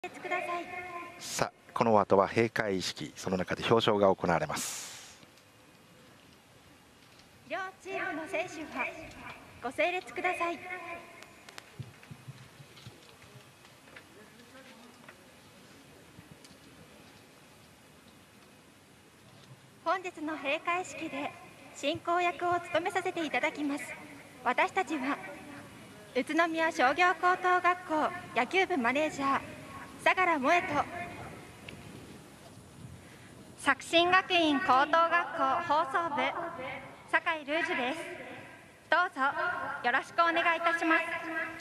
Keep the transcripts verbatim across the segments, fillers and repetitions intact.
ください。 さあ、この後は閉会式、その中で表彰が行われます。 両チームの選手はご整列ください。本日の閉会式で進行役を務めさせていただきます。私たちは宇都宮商業高等学校野球部マネージャー相良萌と作新学院高等学校放送部酒井ルージュです。どうぞよろしくお願いいたします。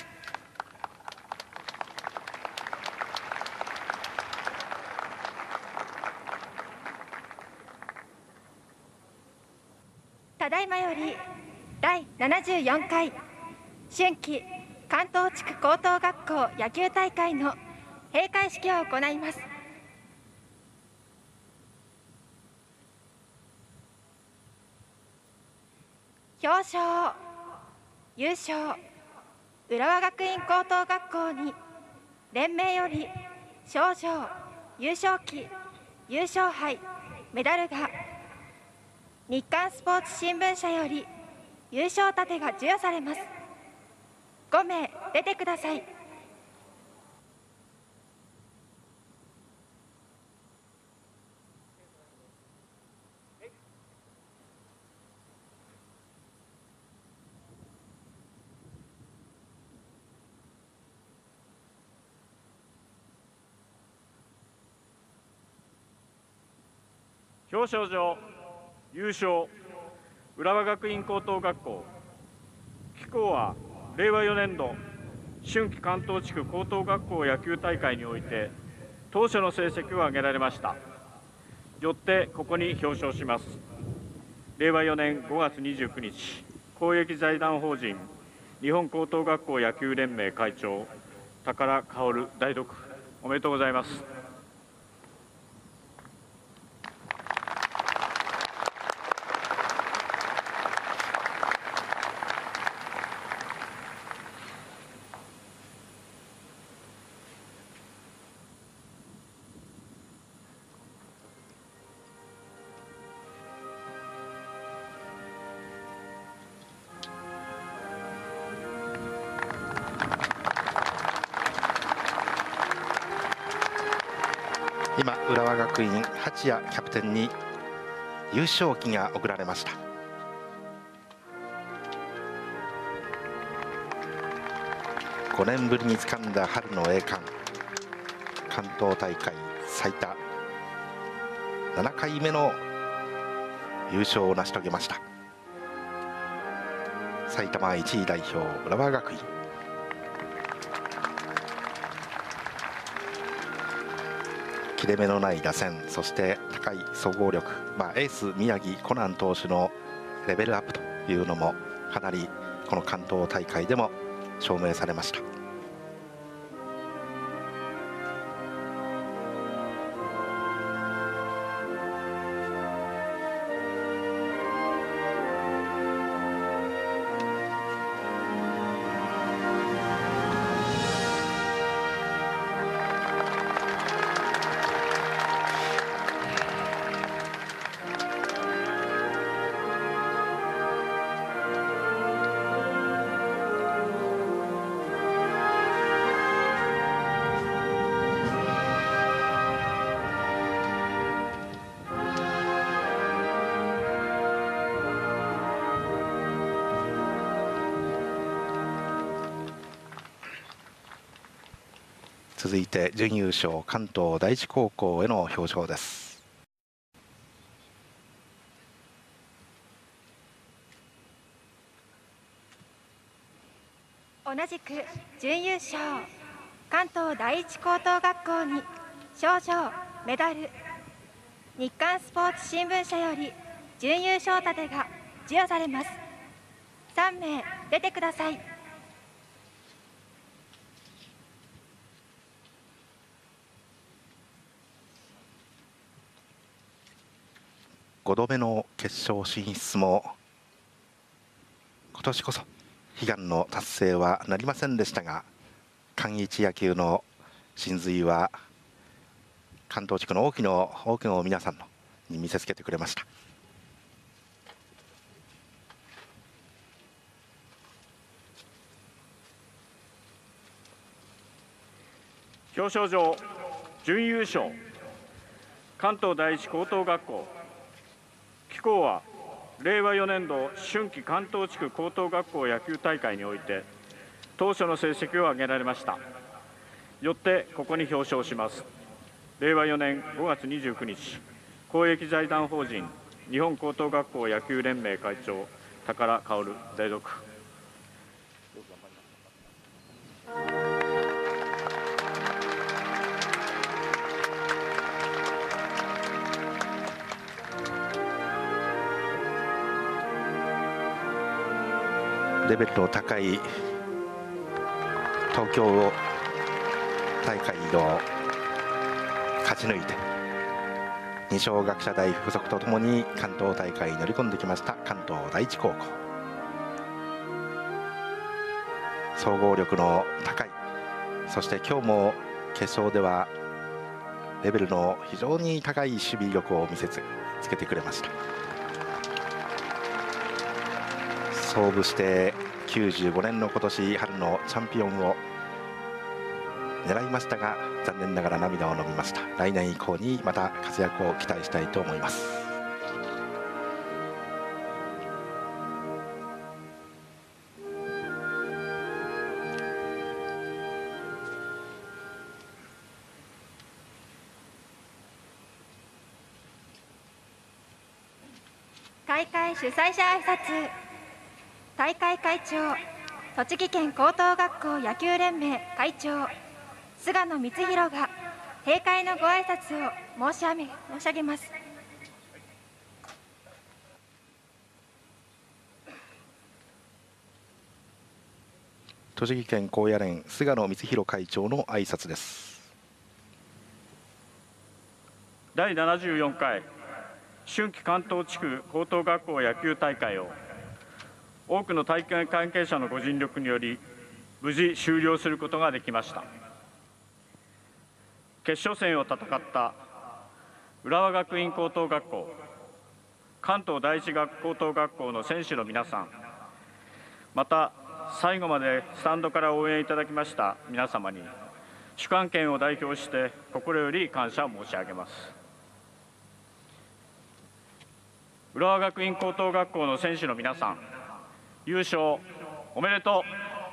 ただいまよりだいななじゅうよんかい春季関東地区高等学校野球大会の閉会式を行います。表彰、優勝、浦和学院高等学校に連盟より賞状、優勝旗、優勝杯、メダルが、日刊スポーツ新聞社より優勝盾が授与されます。ごめい出てください。 表彰状、優勝、浦和学院高等学校。貴校はれいわよねんど春季関東地区高等学校野球大会において当初の成績を上げられました。よってここに表彰します。れいわよねんごがつにじゅうくにち、公益財団法人日本高等学校野球連盟会長宝薫代読、おめでとうございます。 今、浦和学院八谷キャプテンに優勝旗が贈られました。ごねんぶりに掴んだ春の栄冠、関東大会最多ななかいめの優勝を成し遂げました。埼玉いちい代表浦和学院。切れ目のない打線、そして高い総合力、まあ、エース宮城コナン投手のレベルアップというのもかなりこの関東大会でも証明されました。続いて準優勝関東第一高校への表彰です。 同じく準優勝関東第一高等学校に賞状、メダル、日刊スポーツ新聞社より準優勝盾が授与されます。さんめい出てください。 ごどめの決勝進出も今年こそ悲願の達成はなりませんでしたが、関一野球の真髄は関東地区の多くの多くの皆さんのに見せつけてくれました。 表彰状準優勝関東第一高等学校。貴校はれいわよねんど春季関東地区高等学校野球大会において当初の成績を挙げられました。よってここに表彰します。れいわよねんごがつにじゅうくにち、公益財団法人日本高等学校野球連盟会長宝薫代読。 レベルの高い東京大会を勝ち抜いて二松学舎大附属とともに関東大会に乗り込んできました関東第一高校。総合力の高い、そして今日も決勝ではレベルの非常に高い守備力を見せつけてくれました。創部してきゅうじゅうごねんの今年春のチャンピオンを狙いましたが、残念ながら涙を飲みました。来年以降にまた活躍を期待したいと思います。 大会主催者挨拶。大会会長、栃木県高等学校野球連盟会長菅野光弘が閉会のご挨拶を申し上げ申し上げます。 栃木県高野連菅野光弘会長の挨拶です。 だいななじゅうよんかい春季関東地区高等学校野球大会を多くの大会関係者のご尽力により無事終了することができました。決勝戦を戦った浦和学院高等学校、関東第一高等学校の選手の皆さん、また最後までスタンドから応援いただきました皆様に主管県を代表して心より感謝申し上げます。浦和学院高等学校の選手の皆さん、優勝おめでとう。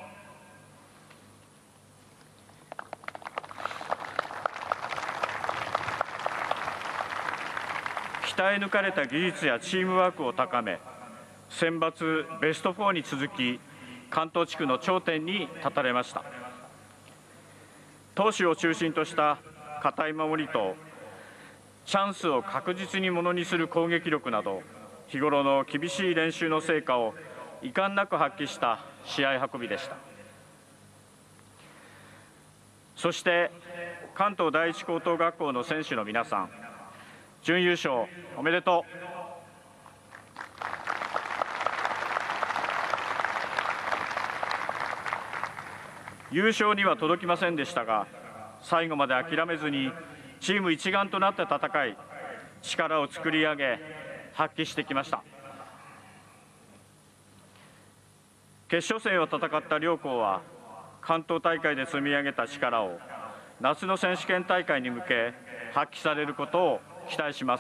鍛え抜かれた技術やチームワークを高め、選抜ベストよんに続き関東地区の頂点に立たれました。投手を中心とした堅い守りとチャンスを確実にものにする攻撃力など、日頃の厳しい練習の成果を遺憾なく発揮した試合運びでした。そして関東第一高等学校の選手の皆さん、準優勝おめでとう。優勝には届きませんでしたが、最後まで諦めずにチーム一丸となって戦い、力を作り上げ発揮してきました。決勝戦を戦った両校は関東大会で積み上げた力を夏の選手権大会に向け発揮されることを期待します。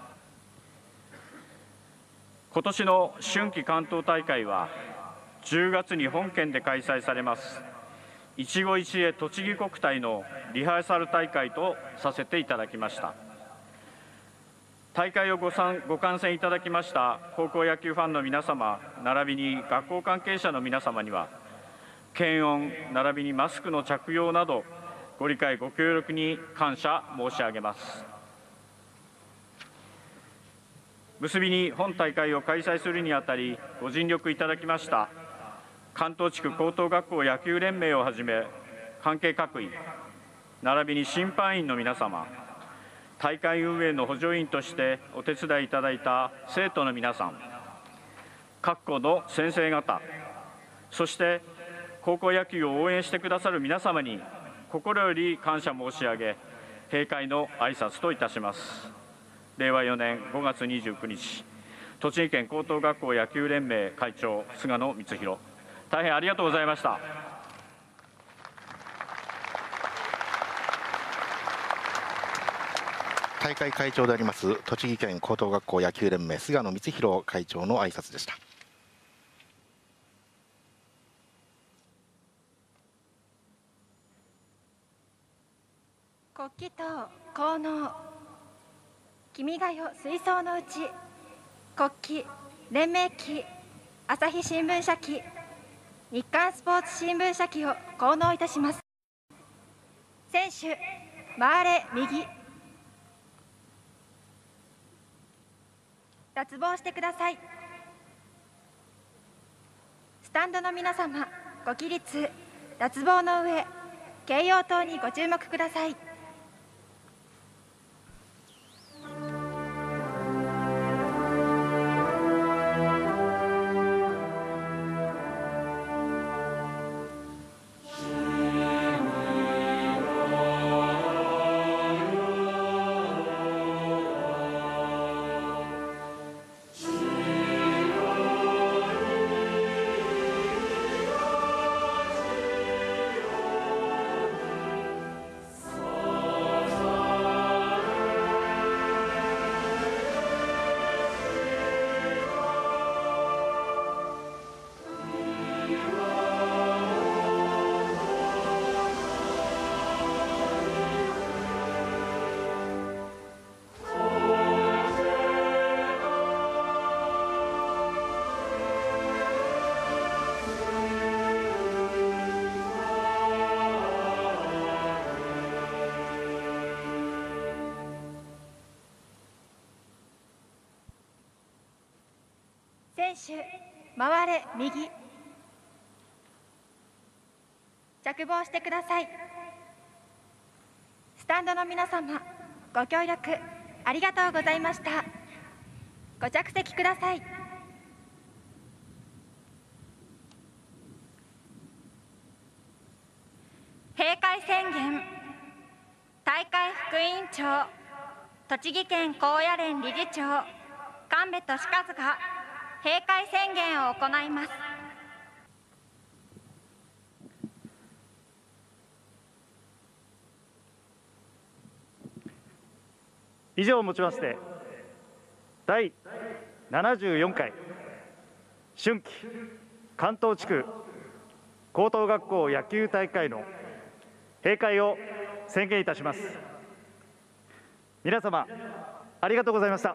今年の春季関東大会はじゅうがつに本県で開催されます一期一会栃木国体のリハーサル大会とさせていただきました。大会をご参ご観戦いただきました高校野球ファンの皆様並びに学校関係者の皆様には検温並びにマスクの着用などご理解ご協力に感謝申し上げます。結びに本大会を開催するにあたりご尽力いただきました関東地区高等学校野球連盟をはじめ関係各位並びに審判員の皆様、大会運営の補助員としてお手伝いいただいた生徒の皆さん、各校の先生方、そして高校野球を応援してくださる皆様に心より感謝申し上げ、閉会の挨拶といたします。れいわよねんごがつにじゅうくにち、栃木県高等学校野球連盟会長、菅野光弘、大変ありがとうございました。 大会会長であります栃木県高等学校野球連盟菅野光弘会長の挨拶でした。 国旗と効能、君が代水槽のうち、国旗、連盟旗、朝日新聞社旗、日刊スポーツ新聞社旗を効能いたします。選手、回れ右。脱帽してください。スタンドの皆様、ご起立、脱帽の上、掲揚灯にご注目ください。選手、回れ右。着帽してください。スタンドの皆様、ご協力ありがとうございました。ご着席ください。閉会宣言。大会副委員長、栃木県高野連理事長、神戸俊一が閉会宣言を行います。 以上をもちまして第ななじゅうよんかい春季関東地区高等学校野球大会の閉会を宣言いたします。皆様ありがとうございました。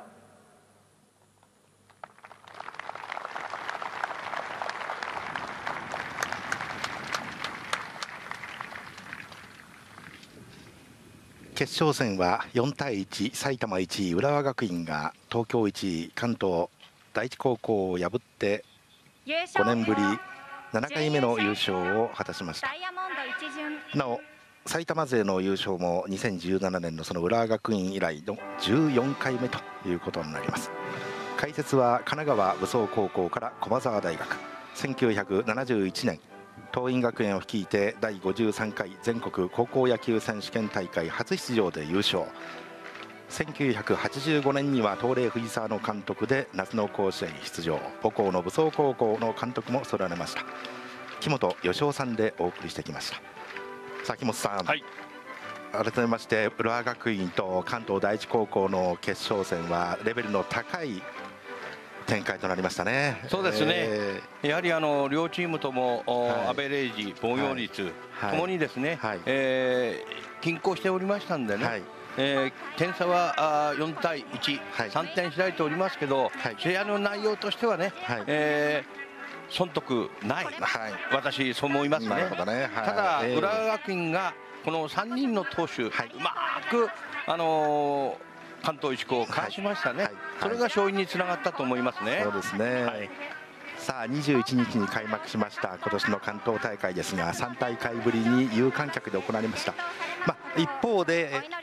決勝戦はよんたいいち、埼玉いちい浦和学院が東京いちい関東第一高校を破ってごねんぶりななかいめの優勝を果たしました。なお埼玉勢の優勝もにせんじゅうななねんのその浦和学院以来のじゅうよんかいめということになります。解説は神奈川武装高校から駒澤大学、せんきゅうひゃくななじゅういちねん桐蔭学園を率いてだいごじゅうさんかい全国高校野球選手権大会初出場で優勝。せんきゅうひゃくはちじゅうごねんには東レ藤沢の監督で夏の甲子園出場、母校の武装高校の監督も務められました木本義雄さんでお送りしてきました。さあ木本さん、はい、改めまして浦和学院と関東第一高校の決勝戦はレベルの高い展開となりましたね。 そうですね、えー、やはりあの両チームとも、はい、アベレージ、防御率ともにですね、はい、えー、均衡しておりましたんでね、はい、えー、点差はあよんたいいち、はい、さんてん開いておりますけど、はい、試合の内容としてはね、はい、えー、損得ない、はい、私そう思いますね。ね、はい、ただ、えー、浦和学院がこのさんにんの投手、はい、うまくあのー関東一高を返しましたね、はいはい、それが勝因につながったと思いますね。 そうですね、はい、さあにじゅういちにちに開幕しました今年の関東大会ですがさんたいかいぶりに有観客で行われました。まあ、一方で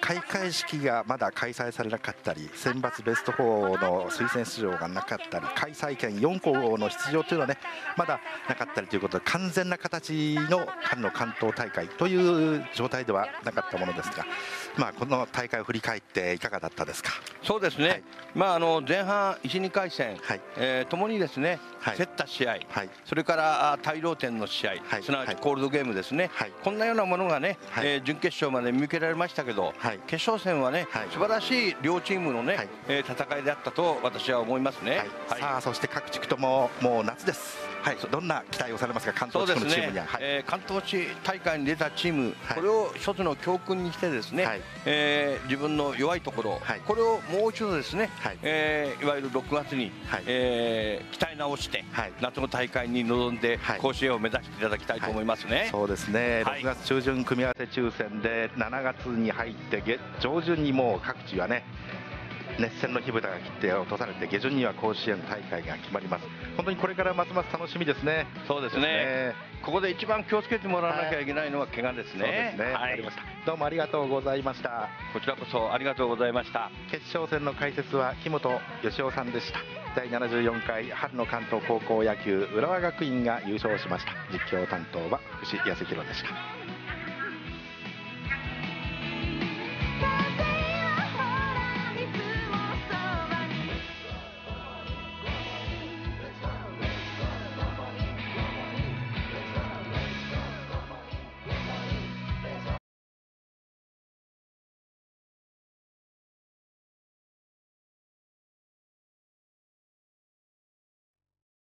開会式がまだ開催されなかったり、選抜ベストよんの推薦出場がなかったり、開催権よん校の出場というのはねまだなかったりということで、完全な形の春の関東大会という状態ではなかったものですが、まあ、この大会を振り返っていかがだったですか。 そうですね、はい、まあ、あの前半いち、にかい戦、はい、えー、ともにですね、はい、競った試合、はい、それから大量点の試合、はい、すなわちコールドゲームですね、はい、こんなようなものがね、はい、えー、準決勝まで見受けられましたけど、はい、決勝戦はね、はい、素晴らしい両チームのね、はい、えー、戦いであったと私は思いますね。はいはい、 さあそして各地区とももう夏です。はい、どんな期待をされますか、関東地区のチームには。 そうですね、はい、えー、関東地大会に出たチーム、はい、これを一つの教訓にしてですね、はい、えー、自分の弱いところ、はい、これをもう一度ですね、はい、えー、いわゆるろくがつに、はい、えー、鍛え直して、はい、夏の大会に臨んで、はい、甲子園を目指していただきたいと思いますね。はい、 そうですね、はい、ろくがつ中旬組み合わせ抽選でしちがつに入って月上旬にもう各地はね熱戦の火蓋が切って落とされて、下旬には甲子園大会が決まります。本当にこれからますます楽しみですね。 そうですね、ですね、ここで一番気をつけてもらわなきゃいけないのは怪我ですね。 そうですね、はい、どうもありがとうございました。 こちらこそありがとうございました。 決勝戦の解説は木本義雄さんでした。だいななじゅうよんかい春の関東高校野球、浦和学院が優勝しました。実況担当は福士康弘でした。